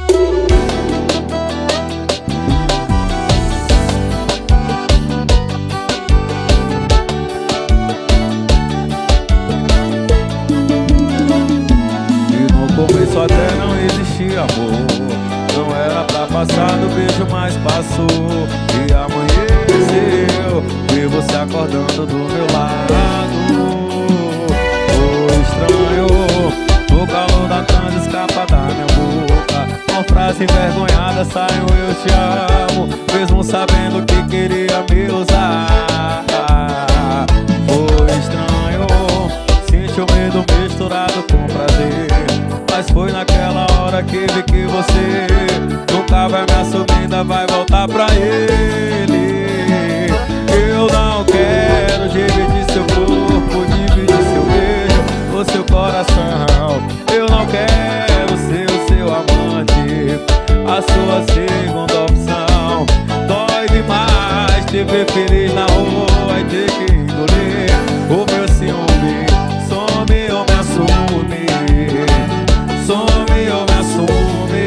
Começo até não existia amor, não era pra passar do beijo, mas passou. E amanheceu, vi você acordando do meu lado. Foi estranho, o calor da transa escapa da minha boca. Uma frase envergonhada saiu, eu te amo, mesmo sabendo que queria me usar. Foi estranho, senti o medo misturado com prazer. Mas foi naquela hora que vi que você nunca vai me assumir, ainda vai voltar pra ele. Eu não quero dividir seu corpo, dividir seu beijo, o seu coração. Eu não quero ser o seu amante, a sua segunda opção. Dói demais te ver feliz na rua e ter que engolir o meu ciúme. Some ou me assume, some ou me assume.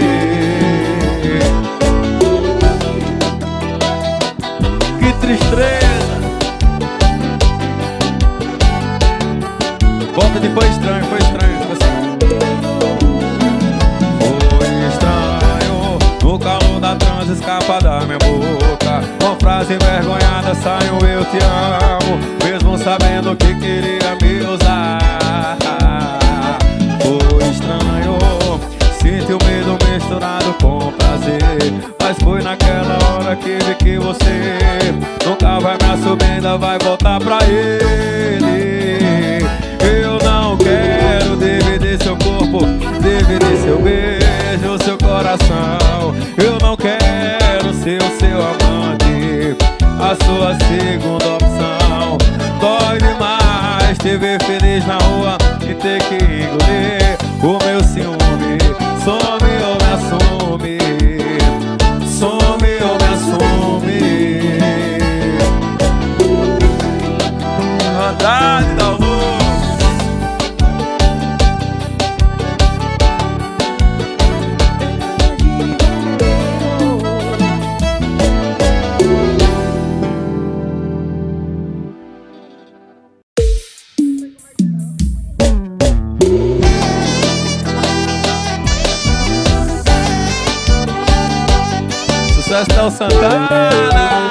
Que tristeza. Volta de foi estranho, foi estranho. Foi estranho, no calor da transa escapa da minha boca. Uma frase envergonhada saiu, eu te amo, mesmo sabendo que queria me usar. Foi estranho, senti o medo misturado com prazer. Mas foi naquela hora que vi que você nunca vai me assumir, ainda vai voltar pra ele. Eu não quero dividir seu corpo, dividir seu beijo, seu coração. Eu não quero ser o seu amante, a sua segunda opção. Dói demais te ver feliz na rua e ter que engolir o meu ciúme. Some ou me assume, some ou me assume. Andrade da Luz. Sucesso Santana.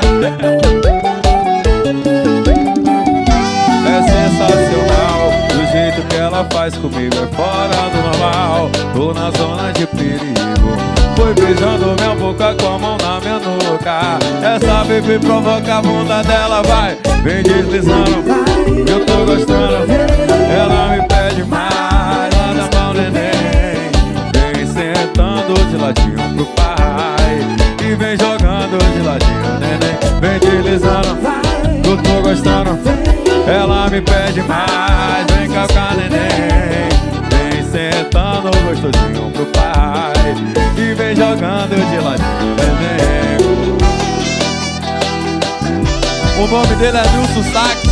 É sensacional, do jeito que ela faz comigo é fora do normal. Tô na zona de perigo, foi beijando minha boca com a mão na minha nuca. Essa bebê provoca a bunda dela, vai, vem deslizando, eu tô gostando. Ela me pede mais, lá da mão neném, vem sentando de ladinho pro pai e vem jogando de ladinho, neném, vem deslizando, eu tô gostando. Ela me pede mais, vem cá, neném, vem sentando gostosinho pro pai e vem jogando de ladinho, neném. O nome dele é Nilson Sax,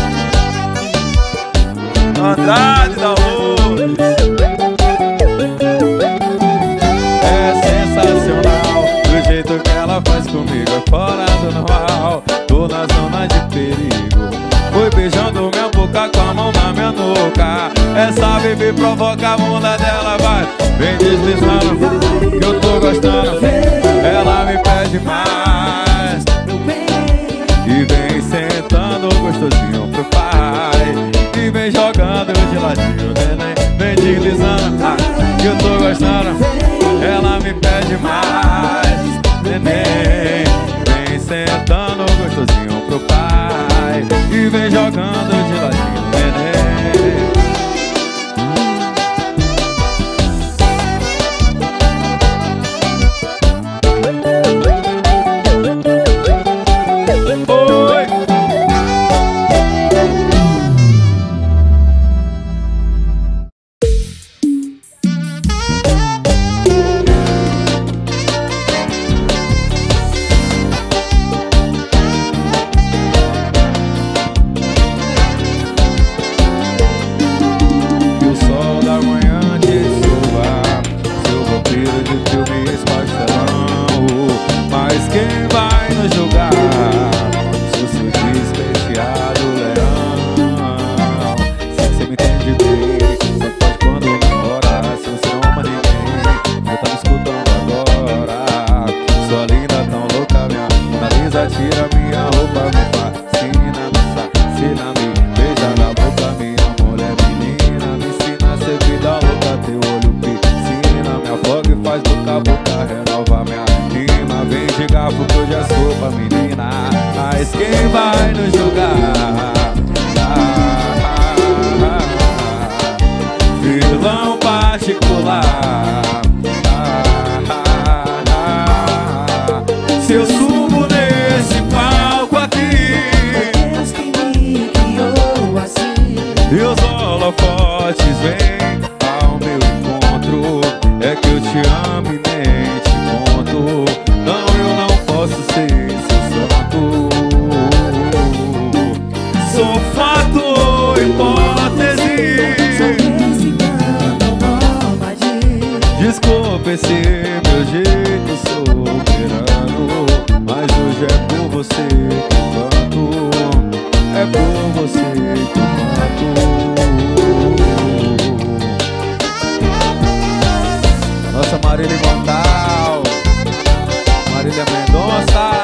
Andrade da Luz. É sensacional, do jeito que ela faz comigo é fora do normal. Tô na zona de perigo, foi beijando minha boca com a mão na minha nuca. Essa bebê provoca a bunda dela, vai, vem deslizando, que eu tô gostando. Ela me pede mais e vem sentando gostosinho pro pai e vem jogando de ladinho, neném, vem deslizando, que eu tô gostando. Ela me pede mais, neném, vem sentando gostosinho pro pai e vem jogando de ladinho, neném. quem vai nos julgar? Vilão particular. Se eu subo nesse palco aqui, Deus que me criou assim, e os holofotes vêm ao meu encontro, é que eu te amo e nem te conto. Não, eu não posso ser seu santo. Sou fato, hipótese. sou mexicano, nômade. Desculpe esse meu jeito soberano, mas hoje é por você que eu canto. É por você que eu canto. Nossa Marília Imortal, Marília Mendonça.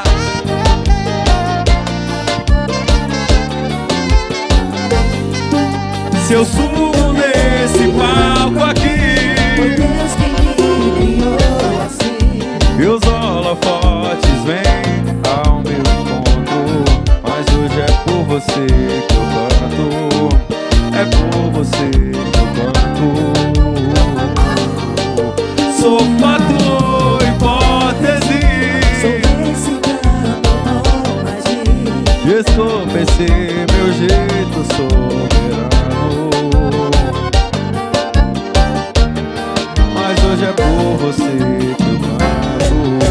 Se eu subo nesse palco aqui, Deus que me criou assim, e os holofotes vêm ao meu encontro, mas hoje é por você que eu canto. É por você que eu canto. Sou fato, hipótese. sou mexicano, nômade. Desculpe esse meu jeito soberano, mas hoje é por você que eu canto.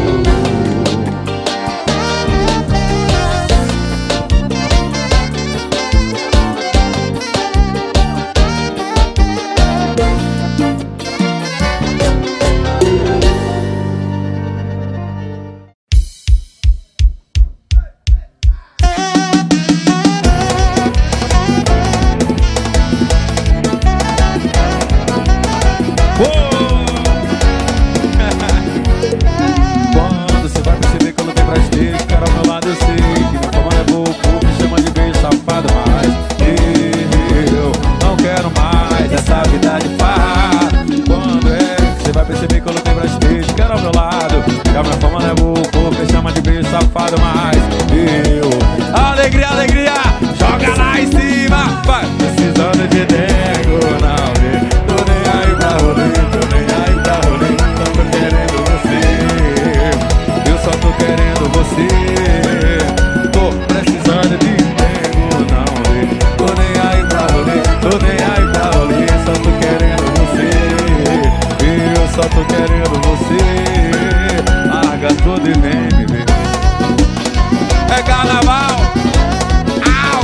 Quando você vai perceber que eu não tenho pra te ter, ficar ao meu lado eu sei que meu comando é pouco, me chama de beijo safado, mas eu não quero mais essa vida de farra. Quando é que você vai perceber que eu não tenho pra te ter, ficar ao meu lado, que a minha fama não é pouco, me chama de beijo safado, mas eu... Alegria, alegria, joga lá em cima, vai precisando de nego, não, tô nem aí pra rolê, tô nem aí pra rolê, só tô querendo você, eu só tô querendo você, tô precisando de nego, não, tô nem aí pra rolê, tô nem aí pra rolê, só tô querendo você, eu só tô querendo você, larga tudo e vem me ver. É carnaval! Au!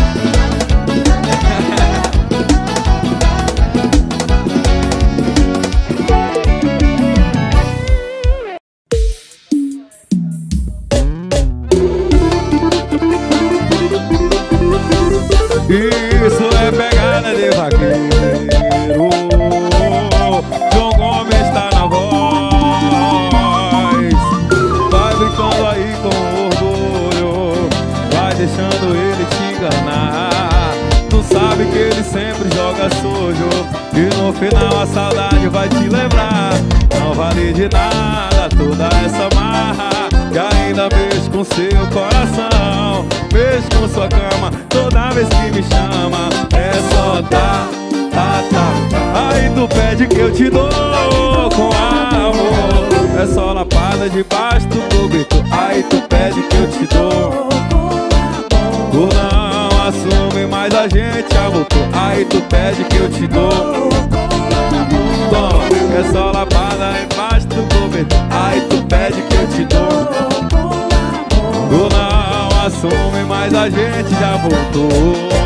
Isso é pegada de vaqueiro. João Gomes tá na voz. Vai brincando aí com orgulho, vai deixando ele te enganar. Tu sabe que ele sempre joga sujo, e no final a saudade vai te lembrar. Não vale de nada toda essa marra, que ainda mexe com seu coração, mexe com sua cama toda vez que me chama. É só tá. Aí tu pede que eu te dou com amor, é só lapada debaixo do cobertor. Aí tu pede que eu te dou, tu não assume, mas a gente já voltou. Aí tu pede que eu te dou, toma, é só lapada embaixo do cobertor. Aí tu pede que eu te dou, tu não assume, mas a gente já voltou.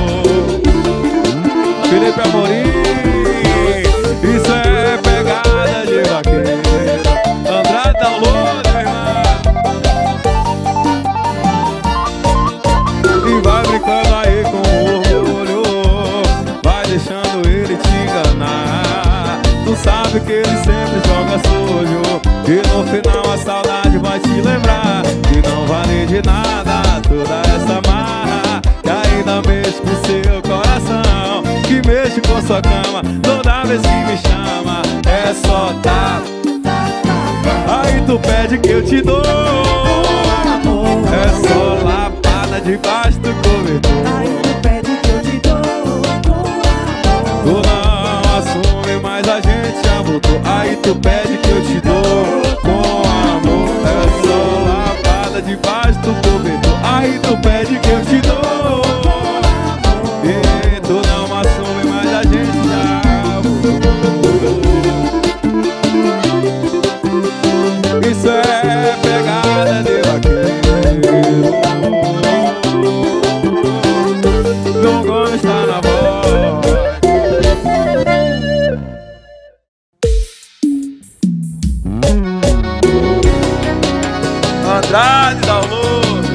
Felipe Amorim, isso é pegada de vaqueiro. Andrade download, meu irmão. E vai brincando aí com orgulho, vai deixando ele te enganar. Tu sabe que ele sempre joga sujo, e no final a saudade vai te lembrar que não vale de nada toda essa marra, que ainda mexe com seu coração, que mexe com sua cama toda vez que me chama. É só tá. Aí tu pede que eu te dou, é só lapada debaixo do cobertor. Aí tu pede que eu te dou com Tu amor. não assume, mas a gente já voltou. Aí tu pede que eu te dou com amor. É só lavada debaixo do cobertor. Aí tu pede que eu te dou. E tu não assume, mas a gente já voltou. Isso é pegada de vaqueiro. João Gomes tá na voz. Andrade Download.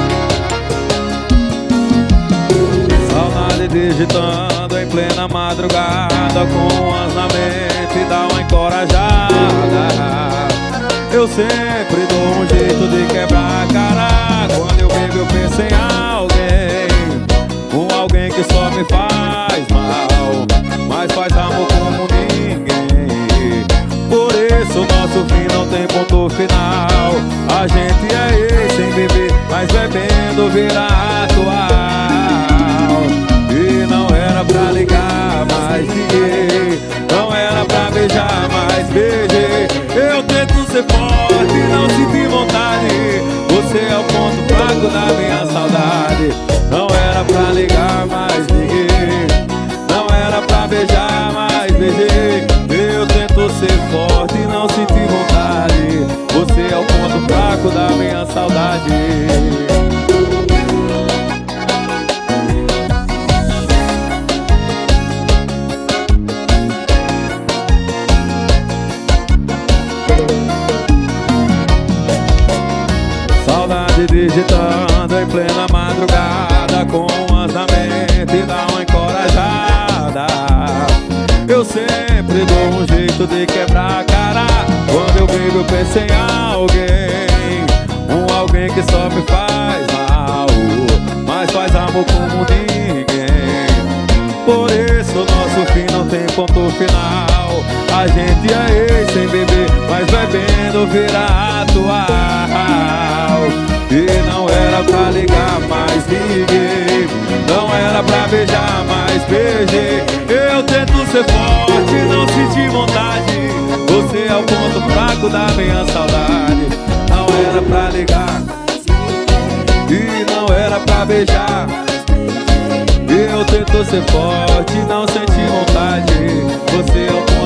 Saudade digitando em plena madrugada, com as na mente dá uma encorajada. Eu sempre dou um jeito de quebrar a cara. Quando eu bebo eu penso em alguém, alguém que só me faz mal, mas faz amor como ninguém. Por isso nosso fim não tem ponto final. A gente é ex sem beber, mas bebendo vira atual. E não era pra ligar, mas liguei. Não era pra beijar, mas beijei. Eu tento ser forte, não senti vontade. Você é o ponto fraco da minha saudade. Não era pra ligar, mas liguei. Não era pra beijar, mas beijei. Eu tento ser forte, não senti vontade. Você é o ponto fraco da minha saudade. Saudade digitando em plena madrugada, com as na mente dá uma encorajada. Eu sempre dou um jeito de quebrar a cara. Quando eu bebo eu penso em alguém, alguém que só me faz mal, mas faz amor como ninguém. Por isso nosso fim não tem ponto final. A gente é ex sem beber, mas bebendo vira atual. E não era pra ligar, mas liguei. Não era pra beijar, mas beijei. Eu tento ser forte, não senti vontade. Você é o ponto fraco da minha saudade. Não era pra ligar e não era pra beijar. Eu tento ser forte, não senti vontade. Você é o ponto